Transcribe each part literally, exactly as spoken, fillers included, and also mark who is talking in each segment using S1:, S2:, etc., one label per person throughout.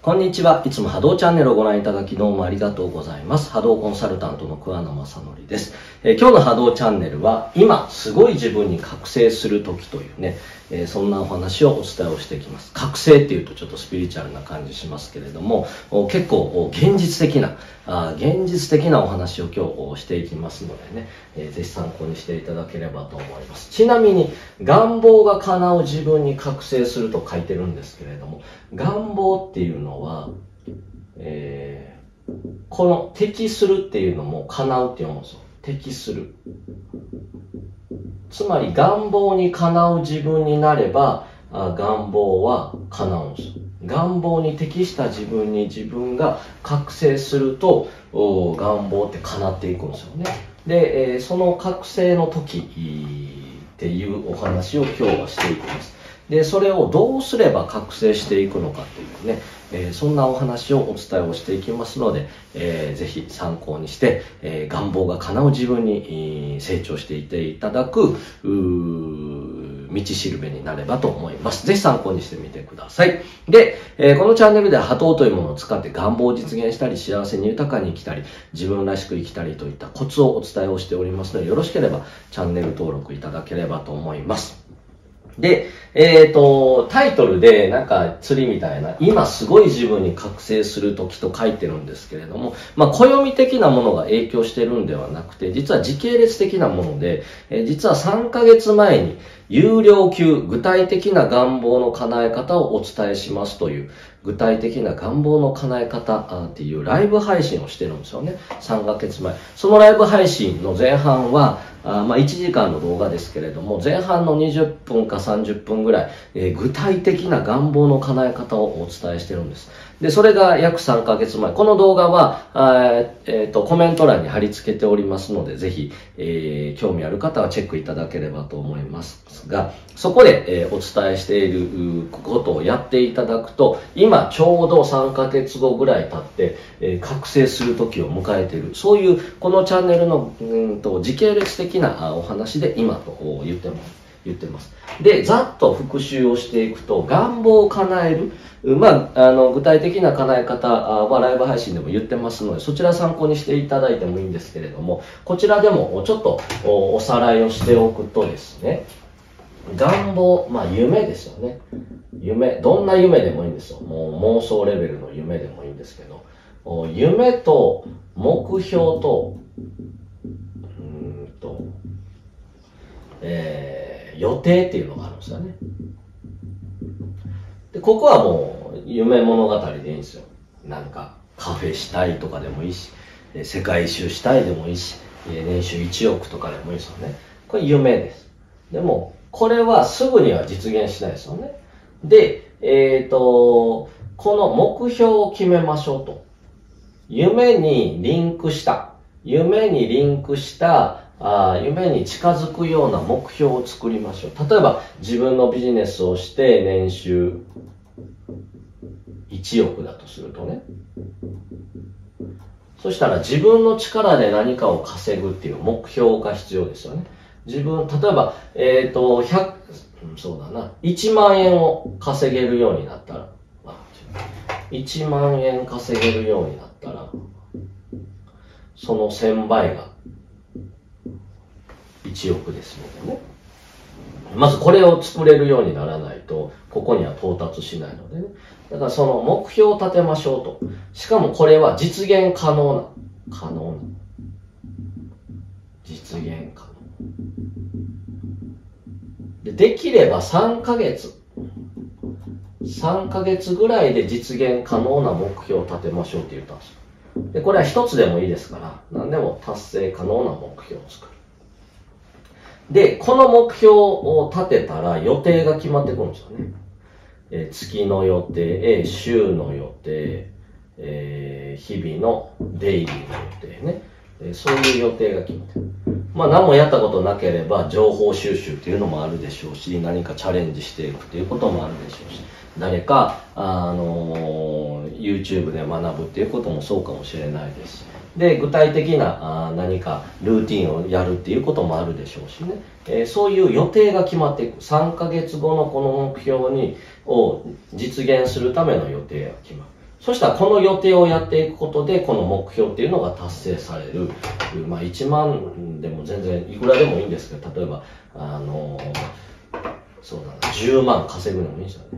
S1: こんにちは。いつも波動チャンネルをご覧いただきどうもありがとうございます。波動コンサルタントの桑名正則です。えー、今日の波動チャンネルは今すごい自分に覚醒する時というね、えー、そんなお話をお伝えをしていきます。覚醒っていうとちょっとスピリチュアルな感じしますけれども、結構現実的なあ現実的なお話を今日していきますのでね、えー、ぜひ参考にしていただければと思います。ちなみに願望が叶う自分に覚醒すると書いてるんですけれども、願望っていうのは、えー、この適するっていうのも叶うって読むんですよ。適する。つまり願望に叶う自分になればあ願望は叶うんですよ。願望に適した自分に自分が覚醒すると願望って叶っていくんですよね。で、えー、その覚醒の時っていうお話を今日はしていきます。で、それをどうすれば覚醒していくのかというね、えー、そんなお話をお伝えをしていきますので、えー、ぜひ参考にして、えー、願望が叶う自分に成長していっていただく、道しるべになればと思います。ぜひ参考にしてみてください。で、えー、このチャンネルでは波動というものを使って願望を実現したり、幸せに豊かに生きたり、自分らしく生きたりといったコツをお伝えをしておりますので、よろしければチャンネル登録いただければと思います。で、えっと、タイトルでなんか釣りみたいな、今すごい自分に覚醒する時と書いてるんですけれども、まあ、暦的なものが影響してるんではなくて、実は時系列的なもので、えー、実はさんかげつまえに有料級具体的な願望の叶え方をお伝えしますという、具体的な願望の叶え方っていうライブ配信をしてるんですよね。さんかげつまえ。そのライブ配信の前半は、あまあいちじかんの動画ですけれども、前半のにじゅっぷんかさんじゅっぷんぐらい、えー、具体的な願望の叶え方をお伝えしてるんです。で、それが約さんかげつまえ。この動画は、えー、とコメント欄に貼り付けておりますので、ぜひ、えー、興味ある方はチェックいただければと思いますが、そこで、えー、お伝えしていることをやっていただくと、今ちょうどさんかげつごぐらい経って、えー、覚醒する時を迎えている。そういう、このチャンネルの、うんと時系列的なお話で今と言ってます。言ってます。で、ざっと復習をしていくと、願望を叶える。まあ、あの、具体的な叶え方はライブ配信でも言ってますので、そちら参考にしていただいてもいいんですけれども、こちらでもちょっとおさらいをしておくとですね、願望、まあ夢ですよね。夢、どんな夢でもいいんですよ。もう妄想レベルの夢でもいいんですけど、夢と目標と、うーんと、えー予定っていうのがあるんですよね。で、ここはもう夢物語でいいんですよ。なんかカフェしたいとかでもいいし、世界一周したいでもいいし、年収いちおくとかでもいいですよね。これ夢です。でも、これはすぐには実現しないですよね。で、えっと、この目標を決めましょうと。夢にリンクした。夢にリンクしたあ夢に近づくような目標を作りましょう。例えば自分のビジネスをして年収いちおくだとするとね。そしたら自分の力で何かを稼ぐっていう目標が必要ですよね。自分、例えば、えっと、ひゃく、そうだな、いちまんえんを稼げるようになったら、いちまんえん稼げるようになったら、そのせんばいがいちおくですのでね。まずこれを作れるようにならないと、ここには到達しないのでね。だからその目標を立てましょうと。しかもこれは実現可能な、可能な。実現可能。で、できればさんかげつ。さんかげつぐらいで実現可能な目標を立てましょうって言ったんですよ。で、これは一つでもいいですから、何でも達成可能な目標を作る。で、この目標を立てたら予定が決まってくるんですよね。えー、月の予定、週の予定、えー、日々のデイリーの予定ね、えー。そういう予定が決まってる。まあ何もやったことなければ情報収集っていうのもあるでしょうし、何かチャレンジしていくっていうこともあるでしょうし、誰か、あのー、YouTube で学ぶっていうこともそうかもしれないですし、で、具体的なあ何かルーティンをやるっていうこともあるでしょうしね、えー、そういう予定が決まっていく。さんかげつごのこの目標にを実現するための予定が決まる。 そしたらこの予定をやっていくことで、この目標っていうのが達成される。まあいちまんでも全然いくらでもいいんですけど、例えば、あのー、そうだな、じゅうまん稼ぐでもいいんですよね。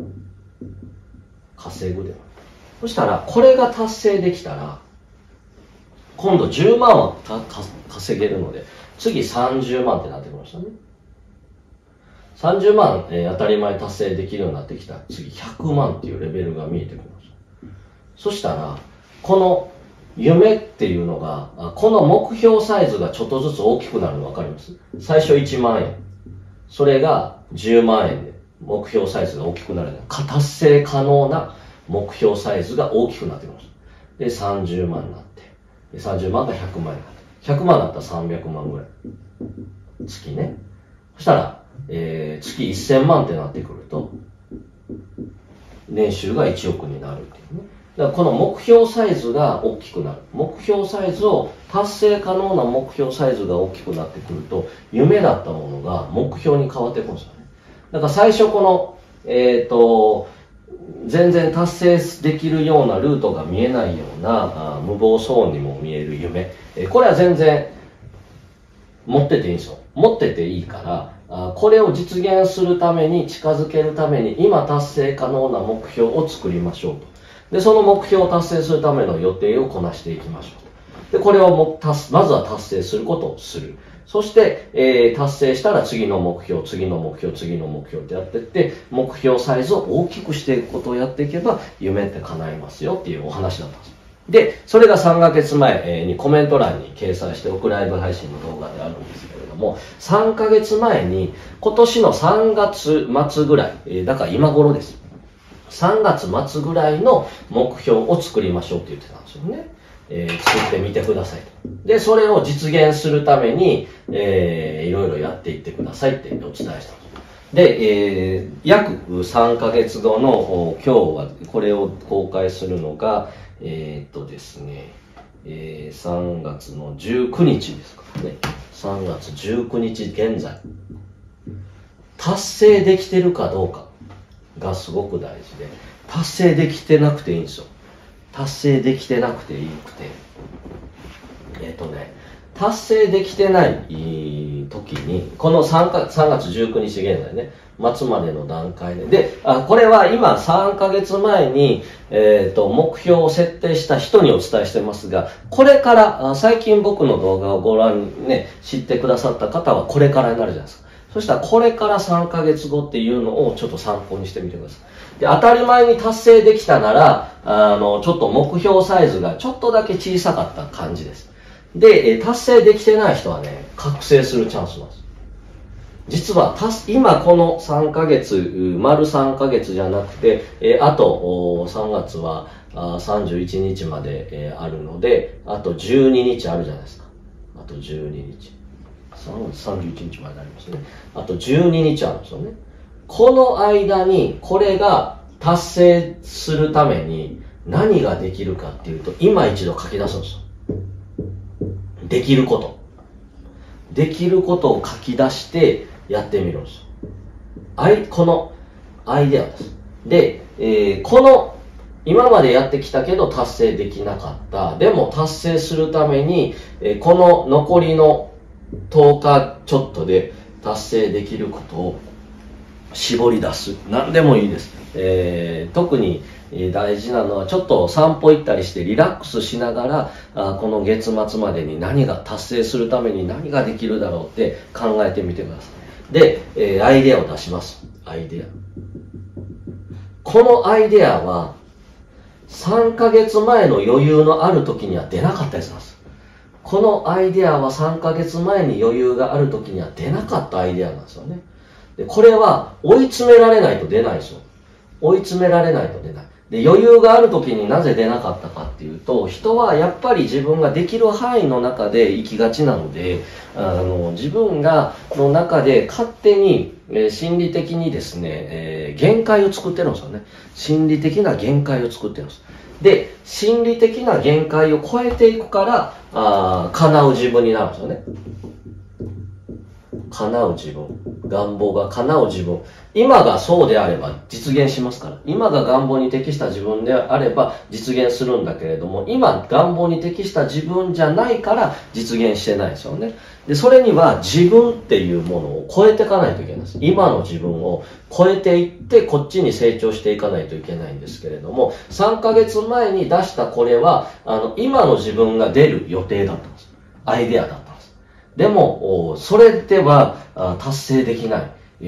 S1: 稼ぐでも。そしたら、これが達成できたら、今度じゅうまんはたか稼げるので、次さんじゅうまんってなってきましたね。さんじゅうまん、えー、当たり前達成できるようになってきたら、次ひゃくまんっていうレベルが見えてきました。そしたら、この夢っていうのが、この目標サイズがちょっとずつ大きくなるの分かります？最初いちまんえん。それがじゅうまんえんで、目標サイズが大きくなる。達成可能な目標サイズが大きくなってきました。で、さんじゅうまんになって、でさんじゅうまんがひゃくまんになって、ひゃくまんになったらさんびゃくまんぐらい。月ね。そしたら、えー、月せんまんってなってくると、年収がいちおくになるっていうね。だからこの目標サイズが大きくなる。目標サイズを、達成可能な目標サイズが大きくなってくると、夢だったものが目標に変わってくるんですよね。だから最初この、えっと、全然達成できるようなルートが見えないような、あ無謀そうにも見える夢。えこれは全然持ってていいんですよ。持ってていいから、あこれを実現するために、近づけるために、今達成可能な目標を作りましょうと。で、その目標を達成するための予定をこなしていきましょうと。で、これをも達まずは達成することをする。そして、えー、達成したら次の目標、次の目標、次の目標ってやっていって、目標サイズを大きくしていくことをやっていけば、夢って叶いますよっていうお話だったんです。で、それがさんかげつまえにコメント欄に掲載しておくライブ配信の動画であるんですけれども、さんかげつまえに今年のさんがつまつぐらい、えー、だから今頃です。さんがつまつぐらいの目標を作りましょうって言ってたんですよね。えー、作ってみてくださいと。で、それを実現するために、えー、いろいろやっていってくださいってお伝えしたんです。で、えー、約さんかげつごの今日はこれを公開するのが、えー、っとですね、えー、さんがつのじゅうくにちですからね。さんがつじゅうくにち現在。達成できてるかどうかがすごく大事で、達成できてなくていいんですよ。達成できてなくていいくて。えっ、ー、とね、達成できてない時に、この 3, かさんがつじゅうくにち現在ね、末までの段階で。で、あこれは今さんかげつまえに、えーと、目標を設定した人にお伝えしてますが、これから、最近僕の動画をご覧ね、知ってくださった方はこれからになるじゃないですか。そしたらこれからさんかげつごっていうのをちょっと参考にしてみてください。で、当たり前に達成できたなら、あの、ちょっと目標サイズがちょっとだけ小さかった感じです。で、達成できてない人はね、覚醒するチャンスなんです。実は、今このさんかげつ、丸さんかげつじゃなくて、えあとさんがつはさんじゅういちにちまで、えあるので、あとじゅうににちあるじゃないですか。あとじゅうににち。さんがつさんじゅういちにちまでありますね。あとじゅうににちあるんですよね。この間に、これが達成するために何ができるかっていうと、今一度書き出すんですよ。できること。できることを書き出してやってみるんですよ。あい、このアイデアです。で、えー、この今までやってきたけど達成できなかった。でも達成するために、えー、この残りのとおかちょっとで達成できることを絞り出す。何でもいいです。えー、特に大事なのはちょっと散歩行ったりしてリラックスしながらあこの月末までに何が達成するために何ができるだろうって考えてみてください。で、えー、アイデアを出します。アイデア。このアイデアはさんかげつまえの余裕のある時には出なかったやつなんです。このアイデアはさんかげつまえに余裕がある時には出なかったアイデアなんですよね。で、これは追い詰められないと出ないですよ。追い詰められないと出ない。で、余裕がある時になぜ出なかったかっていうと、人はやっぱり自分ができる範囲の中で生きがちなので、あの、自分が、の中で勝手に、えー、心理的にですね、えー、限界を作ってるんですよね。心理的な限界を作ってるんです。で、心理的な限界を超えていくから、あ叶う自分になるんですよね。 叶う自分、願望が叶う自分、今がそうであれば実現しますから。今が願望に適した自分であれば実現するんだけれども、今願望に適した自分じゃないから実現してないですよね。で、それには自分っていうものを超えていかないといけないです。今の自分を超えていってこっちに成長していかないといけないんですけれども、さんかげつまえに出したこれは、あの、今の自分が出る予定だったんです。アイデアだったんです。でも、それでは達成できない。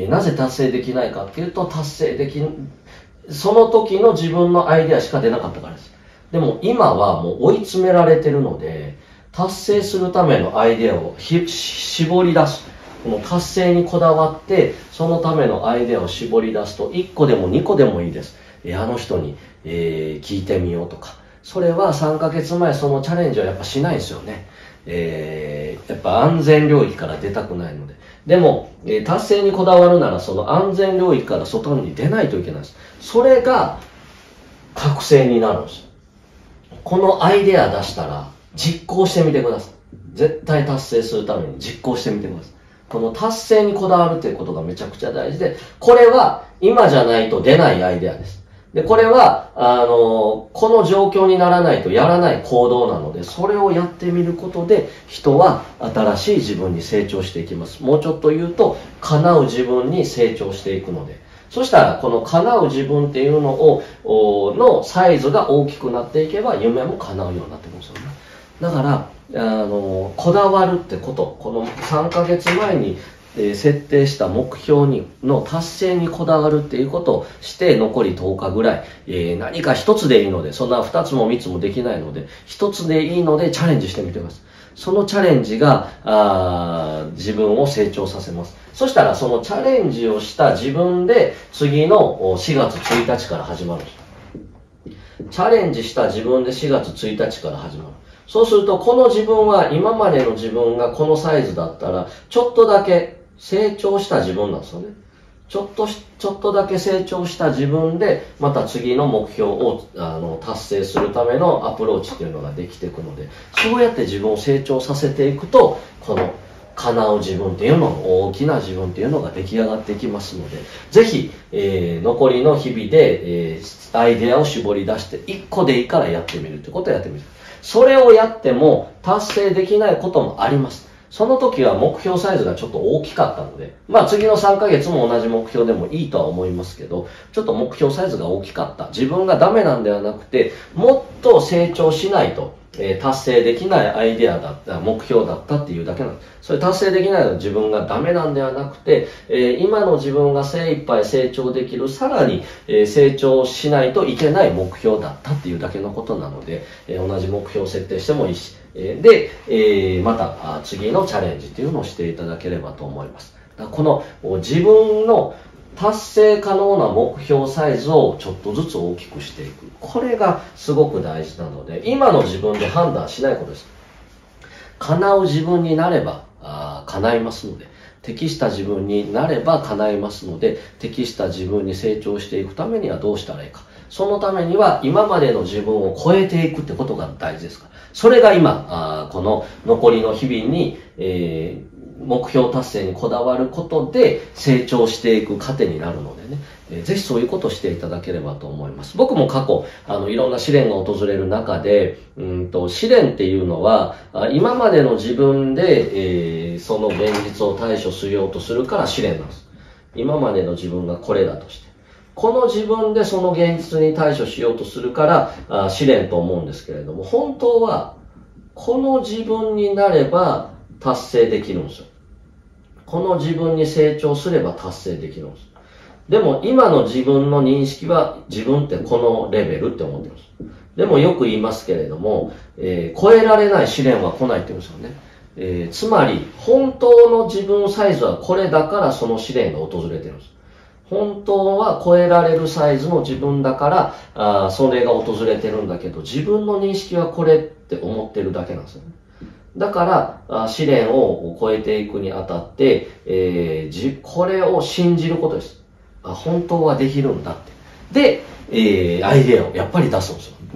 S1: なぜ達成できないかっていうと、達成でき、その時の自分のアイデアしか出なかったからです。でも今はもう追い詰められてるので、達成するためのアイデアをひ絞り出す。この達成にこだわって、そのためのアイデアを絞り出すと、いっこでもにこでもいいです。えあの人に、えー、聞いてみようとか。それはさんかげつまえそのチャレンジはやっぱしないですよね。えー、やっぱ安全領域から出たくないので。でも、えー、達成にこだわるならその安全領域から外に出ないといけないです。それが覚醒になるんです。このアイデア出したら実行してみてください。絶対達成するために実行してみてください。この達成にこだわるということがめちゃくちゃ大事で、これは今じゃないと出ないアイデアです。で、これは、あの、この状況にならないとやらない行動なので、それをやってみることで、人は新しい自分に成長していきます。もうちょっと言うと、叶う自分に成長していくので。そしたら、この叶う自分っていうのを、のサイズが大きくなっていけば、夢も叶うようになってくるんですよね。だから、あの、こだわるってこと、このさんかげつまえに、えー、設定した目標にの達成にこだわるっていうことをして残りとおかぐらい、えー、何か一つでいいので、そんな二つも三つもできないので、一つでいいのでチャレンジしてみてください。そのチャレンジがあ自分を成長させます。そしたらそのチャレンジをした自分で次のしがつついたちから始まるんです。チャレンジした自分でしがつついたちから始まる。そうするとこの自分は今までの自分がこのサイズだったらちょっとだけ成長した自分なんですよね。ちょっとし、ちょっとだけ成長した自分で、また次の目標をあの達成するためのアプローチっていうのができていくので、そうやって自分を成長させていくと、この叶う自分っていうのの大きな自分っていうのが出来上がっていきますので、ぜひ、えー、残りの日々で、えー、アイデアを絞り出して、いっこでいいからやってみるってことをやってみる。それをやっても達成できないこともあります。その時は目標サイズがちょっと大きかったので、まあ次のさんかげつも同じ目標でもいいとは思いますけど、ちょっと目標サイズが大きかった。自分がダメなんではなくて、もっと成長しないと、えー、達成できないアイデアだった、目標だったっていうだけなんです。それ達成できないのは自分がダメなんではなくて、えー、今の自分が精一杯成長できる、さらに、えー、成長しないといけない目標だったっていうだけのことなので、えー、同じ目標を設定してもいいし、で、えー、また次のチャレンジというのをしていただければと思います。この自分の達成可能な目標サイズをちょっとずつ大きくしていく。これがすごく大事なので、今の自分で判断しないことです。叶う自分になればあ叶いますので、適した自分になれば叶いますので、適した自分に成長していくためにはどうしたらいいか。そのためには今までの自分を超えていくってことが大事ですから。それが今、あこの残りの日々に、えー、目標達成にこだわることで成長していく糧になるのでね、えー、ぜひそういうことをしていただければと思います。僕も過去、あの、いろんな試練が訪れる中で、うんと、試練っていうのは、今までの自分で、えー、その現実を対処しようとするから試練なんです。今までの自分がこれだとして。この自分でその現実に対処しようとするからあ試練と思うんですけれども、本当はこの自分になれば達成できるんですよ。この自分に成長すれば達成できるんです。でも今の自分の認識は自分ってこのレベルって思ってるんです。でもよく言いますけれども、えー、超えられない試練は来ないって言うんですよね。えー、つまり本当の自分サイズはこれだからその試練が訪れてるんです。本当は超えられるサイズの自分だから、あそれが訪れてるんだけど、自分の認識はこれって思ってるだけなんですよね。だから、あ試練を超えていくにあたって、えー、じこれを信じることです。あ本当はできるんだって。で、えー、アイデアをやっぱり出すんですよ。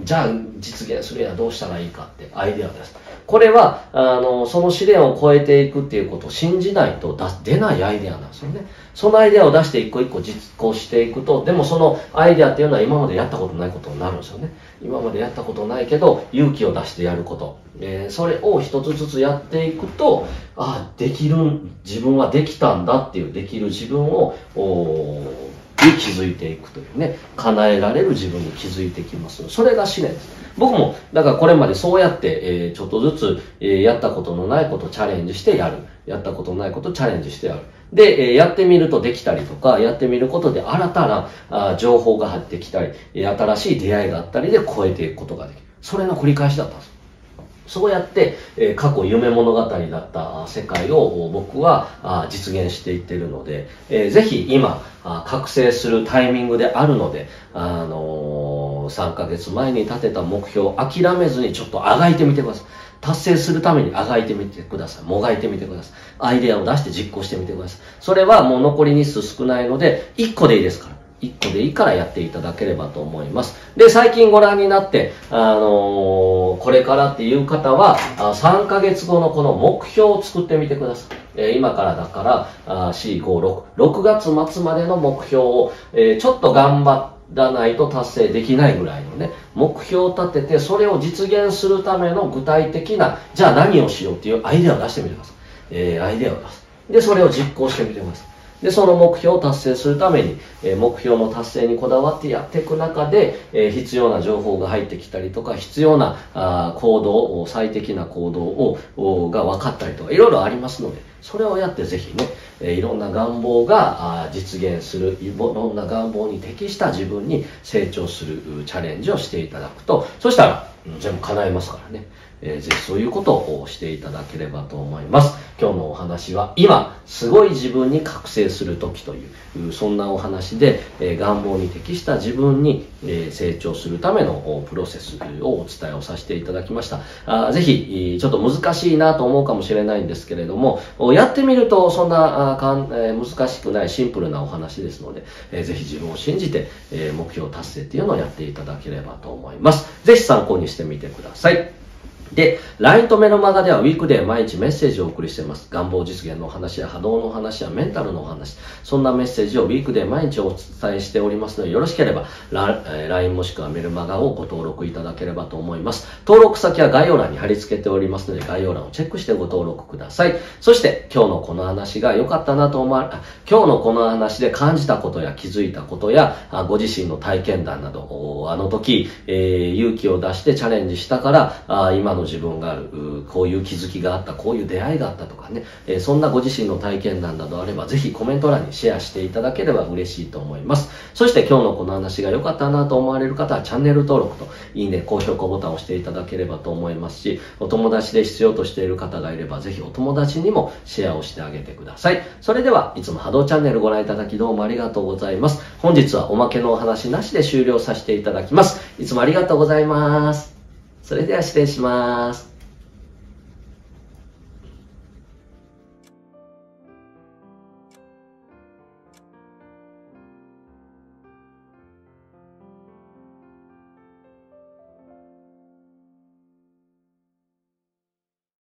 S1: じゃあ実現するにはどうしたらいいかってアイデアです。これは、あの、その試練を超えていくっていうことを信じないと出ないアイデアなんですよね。そのアイデアを出して一個一個実行していくと、でもそのアイデアっていうのは今までやったことないことになるんですよね。今までやったことないけど、勇気を出してやること。えー、それを一つずつやっていくと、ああ、できる、自分はできたんだっていう、できる自分を、に気づいていくというね、叶えられる自分に気づいてきます。それが試練です。僕も、だからこれまでそうやって、えー、ちょっとずつ、えー、やったことのないことをチャレンジしてやる。やったことのないことをチャレンジしてやる。で、えー、やってみるとできたりとか、やってみることで新たなあ情報が入ってきたり、新しい出会いがあったりで超えていくことができる。それの繰り返しだったんです。そうやって、えー、過去夢物語だった世界を僕は実現していっているので、えー、ぜひ今、覚醒するタイミングであるので、あのー、さんかげつまえに立てた目標を諦めずにちょっとあがいてみてください。達成するためにあがいてみてください。もがいてみてください。アイデアを出して実行してみてください。それはもう残り日数少ないので、いっこでいいですから。いっこでいいからやっていただければと思います。で、最近ご覧になって、あのー、これからっていう方は、さんかげつごのこの目標を作ってみてください。えー、今からだから、よん、ご、ろく、ろくがつ末までの目標を、えー、ちょっと頑張らないと達成できないぐらいのね、目標を立てて、それを実現するための具体的な、じゃあ何をしようっていうアイデアを出してみてください。えー、アイデアを出す。で、それを実行してみてください。で、その目標を達成するために、えー、目標の達成にこだわってやっていく中で、えー、必要な情報が入ってきたりとか、必要なあ行動、最適な行動をが分かったりとか、いろいろありますので、それをやってぜひね、えー、いろんな願望があ実現する、いろんな願望に適した自分に成長するチャレンジをしていただくと、そしたら、うん、全部叶えますからね。えー、ぜひそういうことをしていただければと思います。今日のお話は今、すごい自分に覚醒する時という、そんなお話で、えー、願望に適した自分に、えー、成長するためのプロセスをお伝えをさせていただきました。あぜひ、ちょっと難しいなと思うかもしれないんですけれども、やってみるとそんなあかん、えー、難しくないシンプルなお話ですので、えー、ぜひ自分を信じて、えー、目標達成っていうのをやっていただければと思います。ぜひ参考にしてみてください。で、ライン とメルマガではウィークデー毎日メッセージをお送りしています。願望実現のお話や波動のお話やメンタルのお話、そんなメッセージをウィークデー毎日お伝えしておりますので、よろしければ ライン もしくはメルマガをご登録いただければと思います。登録先は概要欄に貼り付けておりますので、概要欄をチェックしてご登録ください。そして、今日のこの話が良かったなと思われ、今日のこの話で感じたことや気づいたことや、ご自身の体験談など、あの時、えー、勇気を出してチャレンジしたから、あ今の自分がある、こういう気づきがあった、こういう出会いがあったとかね、えー、そんなご自身の体験談などあれば、ぜひコメント欄にシェアしていただければ嬉しいと思います。そして今日のこの話が良かったなと思われる方は、チャンネル登録と、いいね、高評価ボタンを押していただければと思いますし、お友達で必要としている方がいれば、ぜひお友達にもシェアをしてあげてください。それでは、いつも波動チャンネルご覧いただきどうもありがとうございます。本日はおまけのお話なしで終了させていただきます。いつもありがとうございます。それでは失礼します。